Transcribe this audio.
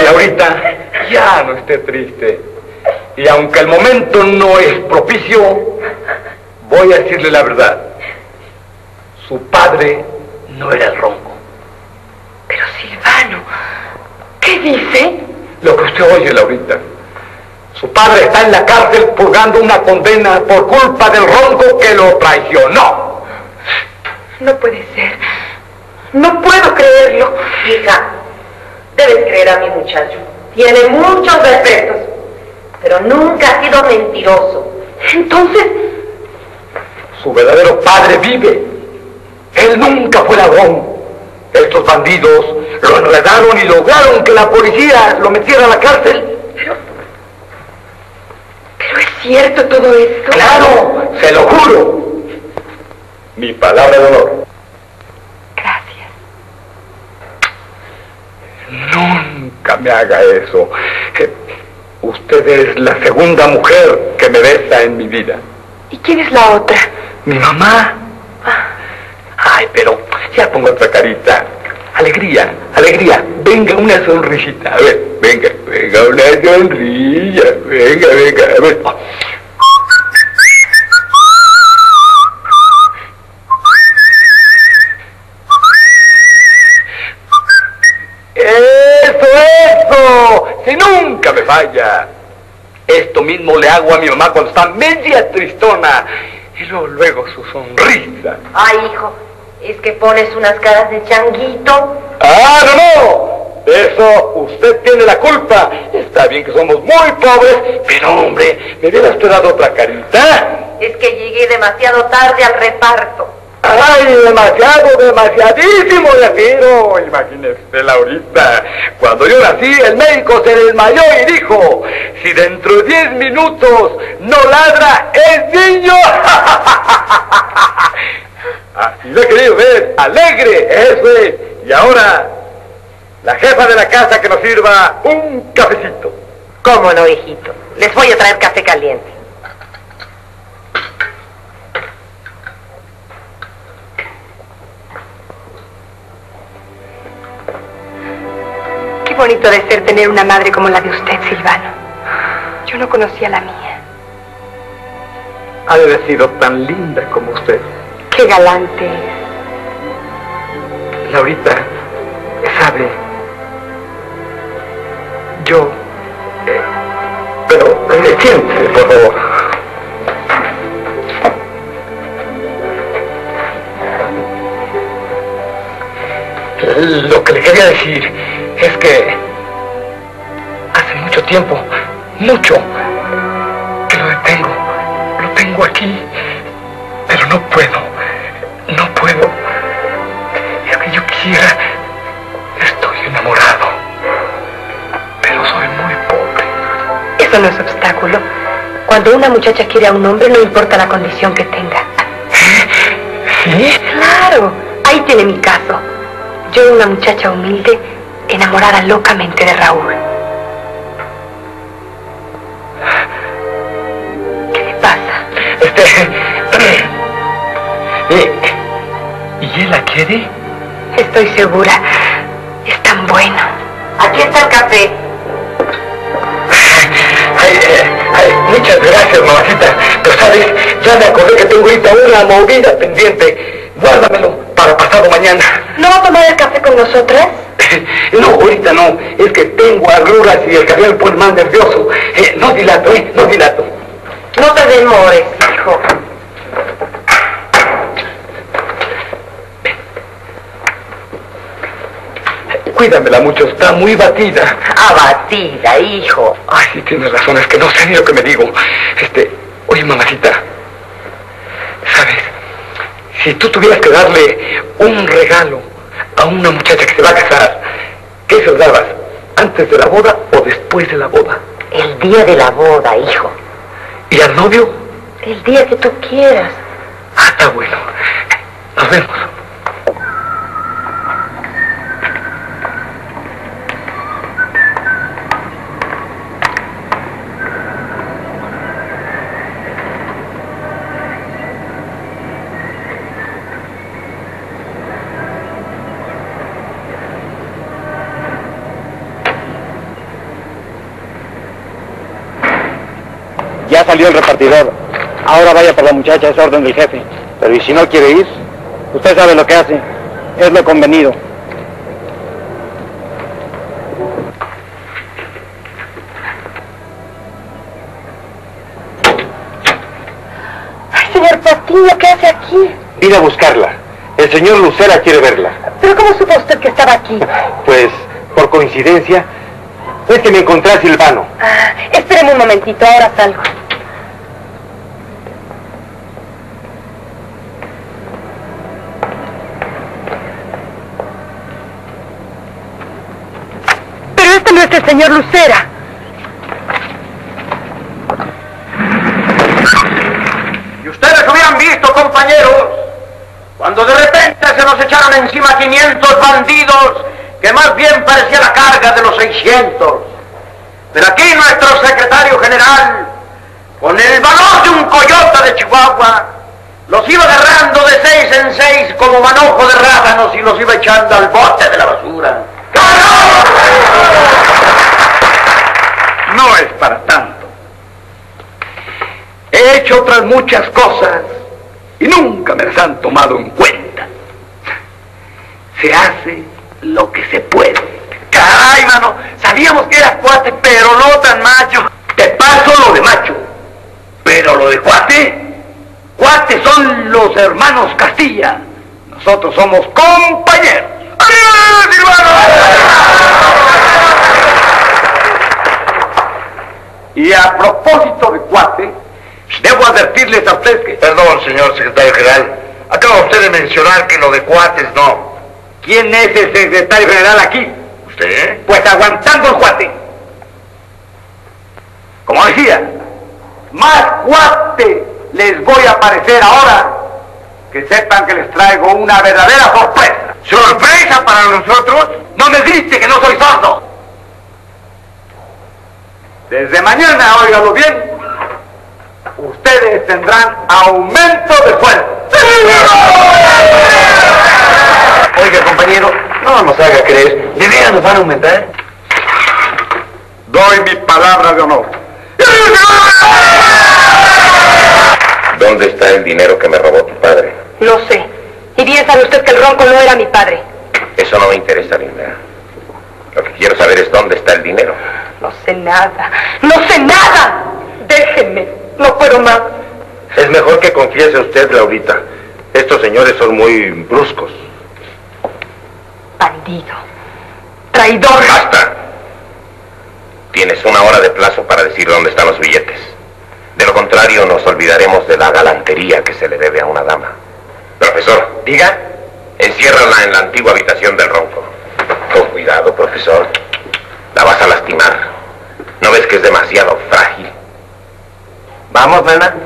Laurita, ya no esté triste. Y aunque el momento no es propicio, voy a decirle la verdad. Su padre no era el Ronco. Pero Silvano, ¿qué dice? Lo que usted oye, Laurita. Su padre está en la cárcel purgando una condena por culpa del Ronco que lo traicionó. No puede ser. No puedo creerlo. Hija, debes creer a mi muchacho. Tiene muchos defectos, pero nunca ha sido mentiroso. Entonces, su verdadero padre vive. Él nunca fue ladrón. Estos bandidos lo enredaron y lograron que la policía lo metiera a la cárcel. ¿Pero es cierto todo esto? ¡Claro! ¡Se lo juro! Mi palabra de honor. Gracias. Nunca me haga eso. Usted es la segunda mujer que me besa en mi vida. ¿Y quién es la otra? Mi mamá. Ay, pero ya pongo otra carita. Alegría, alegría. Venga, una sonrisita. A ver, venga, venga, una sonrilla. Venga, venga, a ver. ¡Eso! ¡Si nunca me falla! Esto mismo le hago a mi mamá cuando está media tristona. Y luego su sonrisa. Ay, hijo, es que pones unas caras de changuito. ¡Ah, no! De eso usted tiene la culpa. Está bien que somos muy pobres, pero hombre, ¿me hubiera usted dado otra carita? Es que llegué demasiado tarde al reparto. ¡Ay, demasiadísimo de tiro! Imagínese, Laurita, cuando yo nací, el médico se desmayó y dijo, si dentro de 10 minutos no ladra, es niño. Así lo he querido ver, alegre, eso es. Y ahora, la jefa de la casa que nos sirva un cafecito. ¿Cómo no, hijito? Les voy a traer café caliente. Qué bonito de ser tener una madre como la de usted, Silvano. Yo no conocía la mía. Ha de haber sido tan linda como usted. Qué galante es. Laurita, sabe, yo... pero, siéntese, por favor. Lo que le quería decir es que hace mucho tiempo, mucho, que lo detengo. Lo tengo aquí, pero no puedo. Es que yo quisiera, estoy enamorado, pero soy muy pobre. Eso no es obstáculo. Cuando una muchacha quiere a un hombre, no importa la condición que tenga. ¿Sí? Claro, ahí tiene mi caso. Yo era una muchacha humilde, enamorada locamente de Raúl. ¿Qué le pasa? ¿Y él la quiere? Estoy segura. Es tan bueno. Aquí está el café. Muchas gracias, mamacita. Pero sabes, ya me acordé que tengo ahorita una movida pendiente. Guárdamelo para pasado mañana. ¿No va a tomar el café con nosotras? No, ahorita no. Es que tengo agruras y el café me pone más nervioso. No dilato, no dilato. No te demores, hijo. Cuídamela mucho, está muy batida. Abatida, hijo. Ay, sí, tienes razón, es que no sé ni lo que me digo. Oye, mamacita, ¿sabes? Si tú tuvieras que darle un regalo a una muchacha que se va a casar, ¿qué se lo dabas? ¿Antes de la boda o después de la boda? El día de la boda, hijo. ¿Y al novio? El día que tú quieras. Ah, está bueno. Nos vemos. Ya salió el repartidor. Ahora vaya por la muchacha, es orden del jefe. Pero ¿y si no quiere ir? Usted sabe lo que hace. Es lo convenido. Ay, señor Patiño, ¿qué hace aquí? Vine a buscarla. El señor Lucera quiere verla. ¿Pero cómo supo usted que estaba aquí? Pues, por coincidencia, es que me encontré a Silvano. Ah, espéreme un momentito, ahora salgo. Pero este no es el señor Lucera. Y ustedes hubieran visto, compañeros, cuando de repente se nos echaron encima 500 bandidos, que más bien parecía la carga de los 600. Pero aquí nuestro secretario general, con el valor de un coyote de Chihuahua, los iba agarrando de 6 en 6 como manojo de rábanos y los iba echando al bote de la basura. No es para tanto. He hecho otras muchas cosas y nunca me las han tomado en cuenta. Se hace lo que se puede. Caray, mano, sabíamos que eras cuate, pero no tan macho. Te paso lo de macho, pero lo de cuate, cuates son los hermanos Castilla. Nosotros somos compañeros. ¡Adiós, Silvano! Y a propósito de cuate, debo advertirles a ustedes que... Perdón, señor secretario general. Acaba usted de mencionar que lo de cuates no. ¿Quién es el secretario general aquí? ¿Usted? Pues aguantando el cuate. Como decía, más cuate les voy a parecer ahora, que sepan que les traigo una verdadera sorpresa. ¿Sorpresa para nosotros? No me grite que no soy sordo. Desde mañana, óigalo bien, ustedes tendrán aumento de sueldo. Oiga, compañero, no nos haga creer. ¿De veras nos van a aumentar? Doy mi palabra de honor. ¿Dónde está el dinero que me robó tu padre? No sé. Y bien sabe usted que el ronco no era mi padre. Eso no me interesa, Linda. Lo que quiero saber es dónde está el dinero. No sé nada. ¡No sé nada! Déjenme. No puedo más. Es mejor que confiese usted, Laurita. Estos señores son muy bruscos. Bandido. Traidor. ¡Basta! Tienes 1 hora de plazo para decir dónde están los billetes. De lo contrario, nos olvidaremos de la galantería que se le debe a una dama. Profesor, diga, enciérrala en la antigua habitación del ronco. Con cuidado, profesor. La vas a lastimar. ¿No ves que es demasiado frágil? Vamos, nena.